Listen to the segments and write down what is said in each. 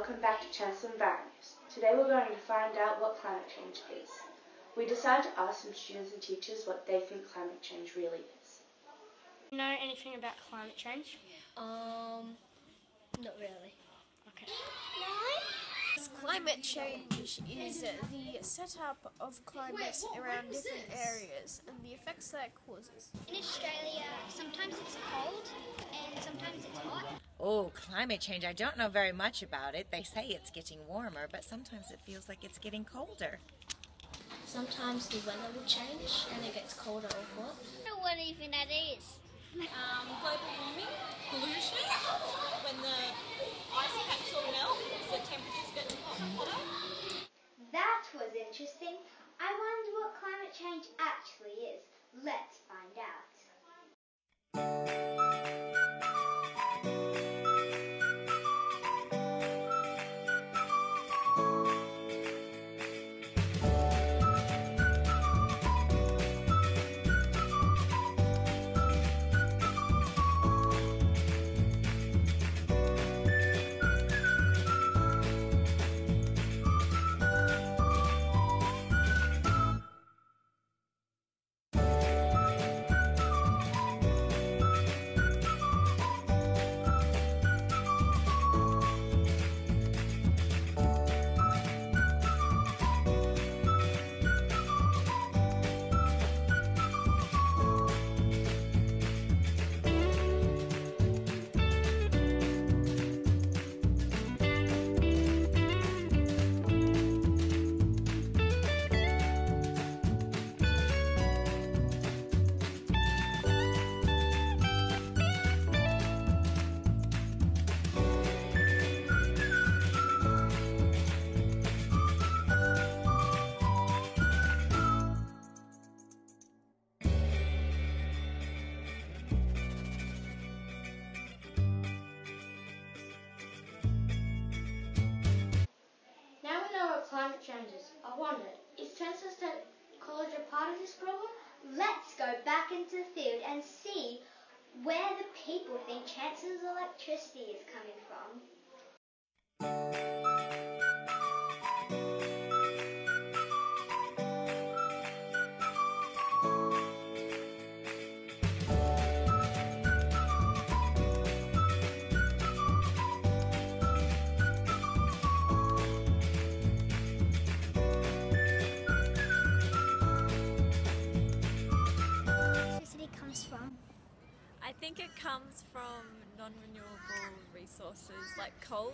welcome back to Chancellor Environment News. Today we're going to find out what climate change is. We decided to ask some students and teachers what they think climate change really is. Do you know anything about climate change? Not really. Okay. Climate change is the setup of climate around different areas and the effects that it causes. In Australia, sometimes it's cold and sometimes it's hot. Oh, climate change. I don't know very much about it. They say it's getting warmer, but sometimes it feels like it's getting colder. Sometimes the weather will change and it gets colder or hot. I don't know what even that is. Global warming, pollution, when the ice caps all melt, the temperatures get hotter. That was interesting. I wonder what climate change actually is. Let's find out. Climate changes. I wondered, is Chancellor State College a part of this problem? Let's go back into the field and see where the people think Chancellor's electricity is coming from. I think it comes from non-renewable resources like coal.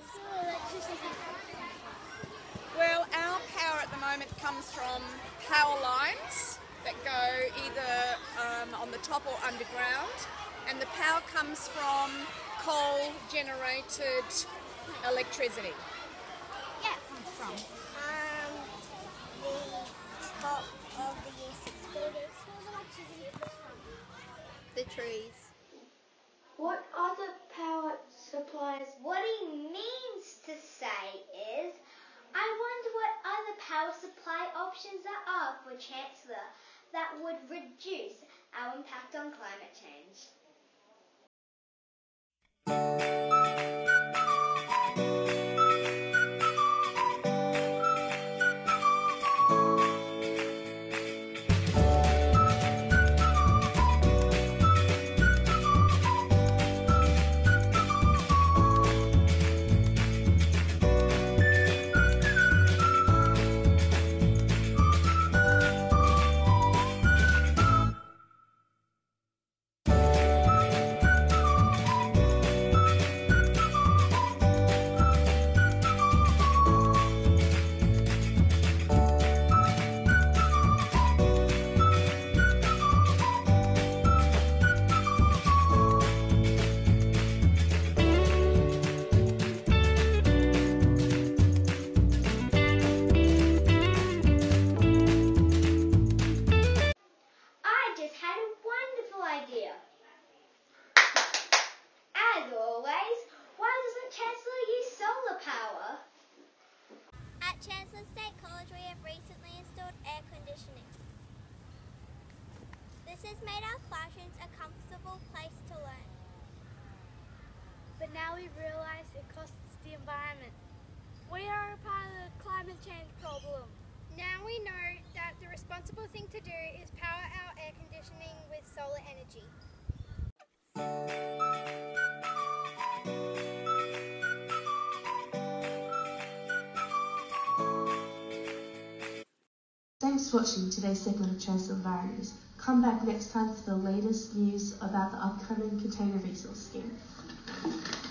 Well, our power at the moment comes from power lines that go either on the top or underground, and the power comes from coal-generated electricity. Yeah, it comes from the top of the electricity. The trees. What other power supplies? What he means to say is, I wonder what other power supply options there are for Chancellor that would reduce our impact on climate change. As always, why doesn't Chancellor use solar power? At Chancellor State College we have recently installed air conditioning. This has made our classrooms a comfortable place to learn. But now we realise it costs the environment. We are a part of the climate change problem. Now we know that the responsible thing to do is power our air conditioning with solar energy. Thanks for watching today's segment of Chancellor Environment News. Come back next time for the latest news about the upcoming container resource scheme.